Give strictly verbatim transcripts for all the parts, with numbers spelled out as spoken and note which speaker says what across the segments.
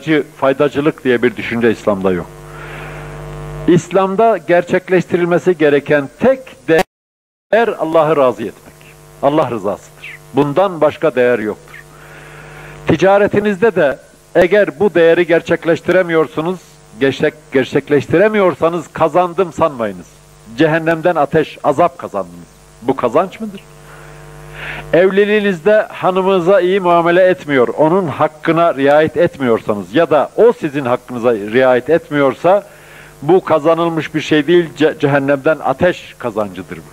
Speaker 1: faydacı, faydacılık diye bir düşünce İslam'da yok. İslam'da gerçekleştirilmesi gereken tek değer Allah'ı razı etmek. Allah rızasıdır. Bundan başka değer yoktur. Ticaretinizde de eğer bu değeri gerçekleştiremiyorsunuz, gerçek, gerçekleştiremiyorsanız kazandım sanmayınız. Cehennemden ateş, azap kazandınız. Bu kazanç mıdır? Evliliğinizde hanımınıza iyi muamele etmiyor, onun hakkına riayet etmiyorsanız ya da o sizin hakkınıza riayet etmiyorsa bu kazanılmış bir şey değil, ce cehennemden ateş kazancıdır bu.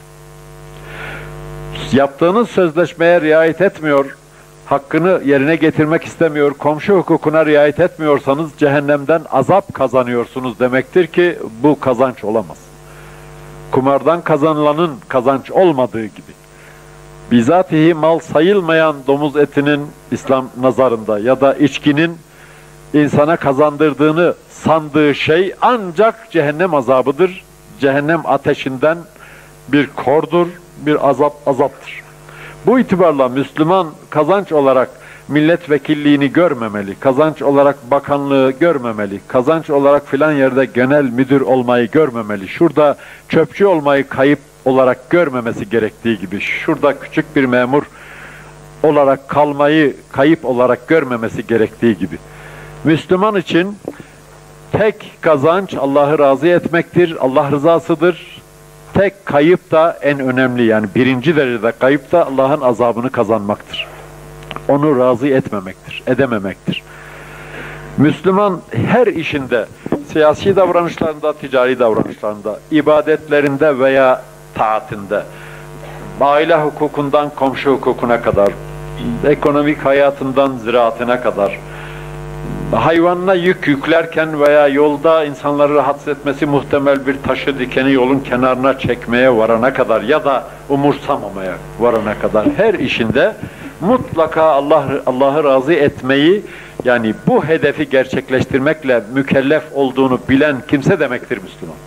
Speaker 1: Yaptığınız sözleşmeye riayet etmiyor, hakkını yerine getirmek istemiyor, komşu hukukuna riayet etmiyorsanız cehennemden azap kazanıyorsunuz demektir ki bu kazanç olamaz. Kumardan kazanılanın kazanç olmadığı gibi, bizatihi mal sayılmayan domuz etinin İslam nazarında ya da içkinin insana kazandırdığını sandığı şey ancak cehennem azabıdır. Cehennem ateşinden bir kordur, bir azap azaptır. Bu itibarla Müslüman kazanç olarak milletvekilliğini görmemeli, kazanç olarak bakanlığı görmemeli, kazanç olarak filan yerde genel müdür olmayı görmemeli, şurada çöpçü olmayı kayıp olarak görmemesi gerektiği gibi, şurada küçük bir memur olarak kalmayı kayıp olarak görmemesi gerektiği gibi. Müslüman için tek kazanç Allah'ı razı etmektir, Allah rızasıdır. Tek kayıp da en önemli, yani birinci derecede kayıp da Allah'ın azabını kazanmaktır. Onu razı etmemektir, edememektir. Müslüman her işinde, siyasi davranışlarında, ticari davranışlarında, ibadetlerinde veya taatinde, aile hukukundan komşu hukukuna kadar, ekonomik hayatından ziraatine kadar, hayvanına yük yüklerken veya yolda insanları rahatsız etmesi muhtemel bir taşı dikeni yolun kenarına çekmeye varana kadar ya da umursamamaya varana kadar her işinde mutlaka Allah Allah'ı razı etmeyi, yani bu hedefi gerçekleştirmekle mükellef olduğunu bilen kimse demektir Müslüman.